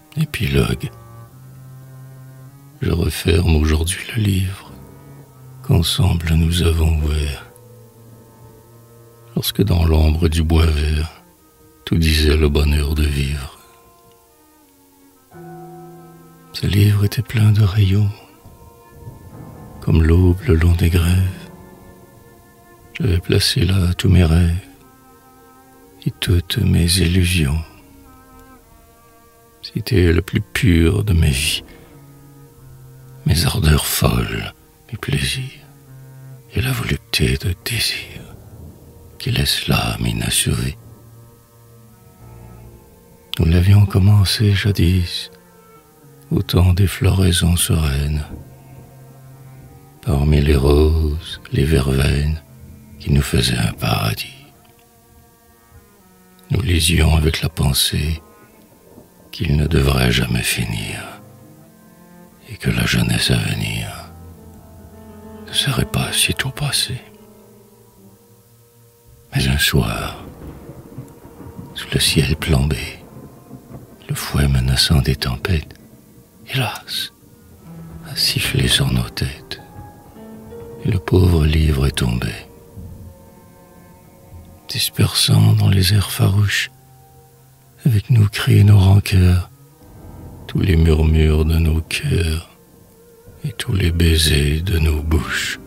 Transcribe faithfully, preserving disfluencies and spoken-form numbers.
Épilogue. Je referme aujourd'hui le livre qu'ensemble nous avons ouvert. Lorsque dans l'ombre du bois vert, tout disait le bonheur de vivre. Ce livre était plein de rayons, comme l'aube le long des grèves. J'avais placé là tous mes rêves et toutes mes illusions. C'était le plus pur de mes vies, mes ardeurs folles, mes plaisirs, et la volupté de désir qui laisse l'âme inachevée. Nous l'avions commencé jadis, au temps des floraisons sereines, parmi les roses, les verveines qui nous faisaient un paradis. Nous lisions avec la pensée qu'il ne devrait jamais finir et que la jeunesse à venir ne serait pas sitôt passée. Mais un soir, sous le ciel plombé, le fouet menaçant des tempêtes, hélas, a sifflé sur nos têtes, et le pauvre livre est tombé, dispersant dans les airs farouches, avec nos cris et nos rancœurs, tous les murmures de nos cœurs et tous les baisers de nos bouches.